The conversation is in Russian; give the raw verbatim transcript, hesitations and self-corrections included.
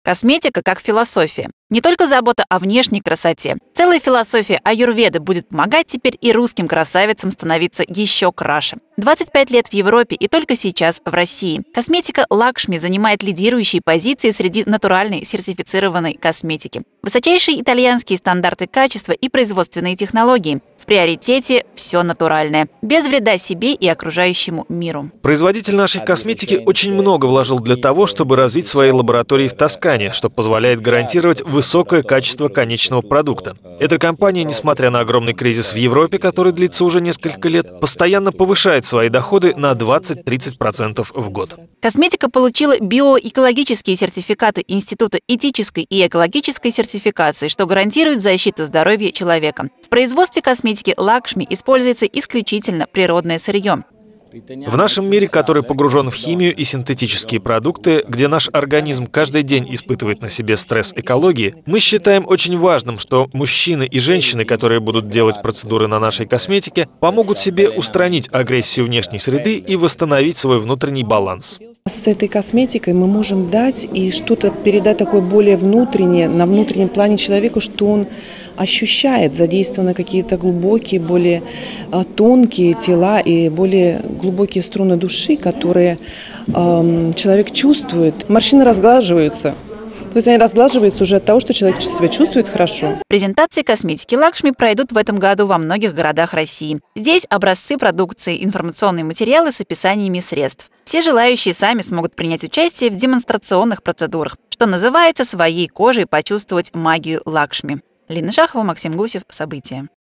Косметика как философия. Не только забота о внешней красоте. Целая философия аюрведы будет помогать теперь и русским красавицам становиться еще краше. двадцать пять лет в Европе и только сейчас в России. Косметика Лакшми занимает лидирующие позиции среди натуральной сертифицированной косметики. Высочайшие итальянские стандарты качества и производственные технологии. В приоритете все натуральное, без вреда себе и окружающему миру. Производитель нашей косметики очень много вложил для того, чтобы развить свои лаборатории в Тоскане, что позволяет гарантировать высокое качество конечного продукта. Эта компания, несмотря на огромный кризис в Европе, который длится уже несколько лет, постоянно повышает свои доходы на двадцать-тридцать процентов в год. Косметика получила биоэкологические сертификаты Института этической и экологической сертификации, что гарантирует защиту здоровья человека. В производстве косметики Лакшми используется исключительно природное сырье. В нашем мире, который погружен в химию и синтетические продукты, где наш организм каждый день испытывает на себе стресс экологии, мы считаем очень важным, что мужчины и женщины, которые будут делать процедуры на нашей косметике, помогут себе устранить агрессию внешней среды и восстановить свой внутренний баланс. С этой косметикой мы можем дать и что-то передать такое более внутреннее, на внутреннем плане человеку, что он ощущает, задействованы какие-то глубокие, более тонкие тела и более глубокие струны души, которые э, человек чувствует. Морщины разглаживаются. То есть они разглаживаются уже от того, что человек себя чувствует хорошо. Презентации косметики Лакшми пройдут в этом году во многих городах России. Здесь образцы продукции, информационные материалы с описаниями средств. Все желающие сами смогут принять участие в демонстрационных процедурах, что называется, своей кожей почувствовать магию Лакшми. Лина Шахова, Максим Гусев. События.